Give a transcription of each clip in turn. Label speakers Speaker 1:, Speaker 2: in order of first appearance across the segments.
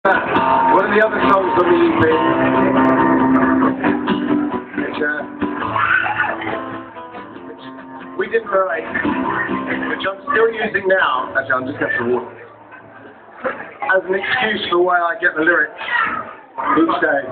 Speaker 1: One of the other songs on the EP, which we didn't write, which I'm still using now. Actually, I'm just going to walk as an excuse for why I get the lyrics each day.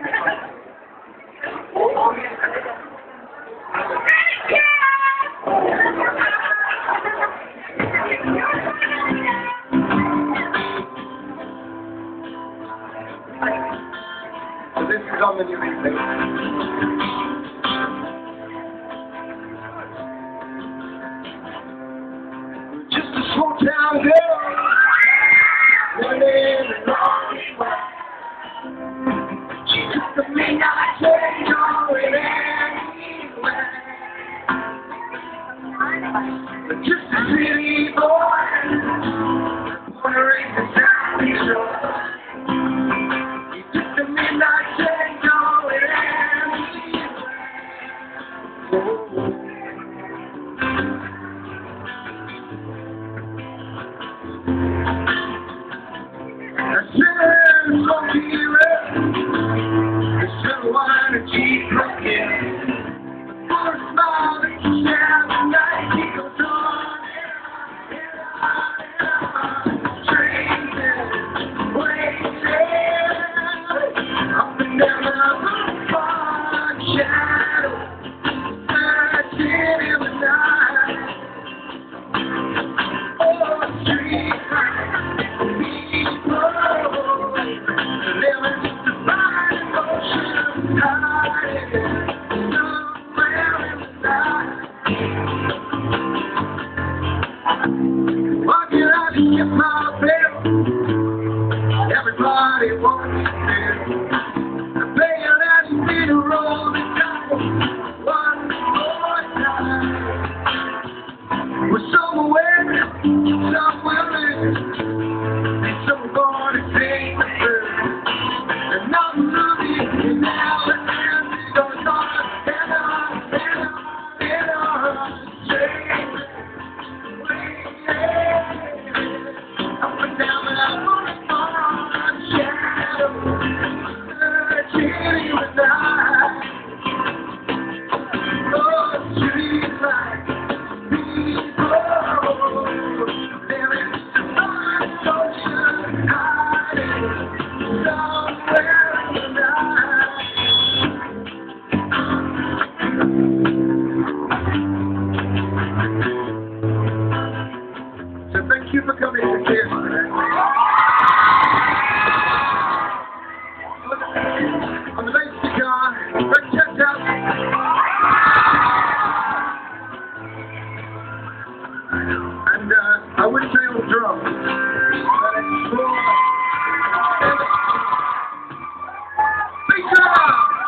Speaker 1: So this is on the new EP. Just a small town girl, living in the lonely way. She took the midnight train going anywhere. But just a city boy, wondering the sound he showed. Everybody wants to play that speed roll the dice one more time. We're somewhere, somewhere in, and someone is taking the first. And I'm looking now and then, goes on and on and on and on. Up and down and up. So thank you for coming to see us today. On the bass guitar, Greg checked out. And I wouldn't say all drums, but it's more bass guitar!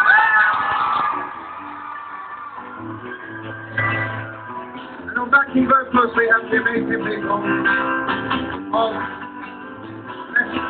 Speaker 1: And on backing vocals we have the amazing people of Leicester.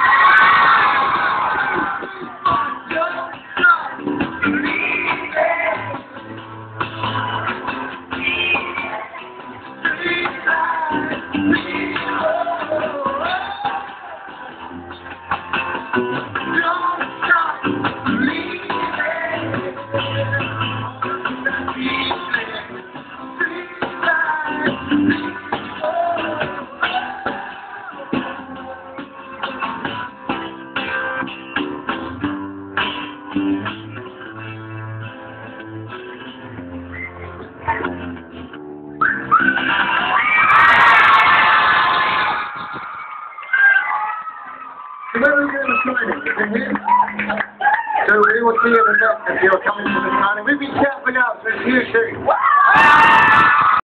Speaker 1: So we will see you in the next if you're coming to the signing. We've been shouting out, so it's you too.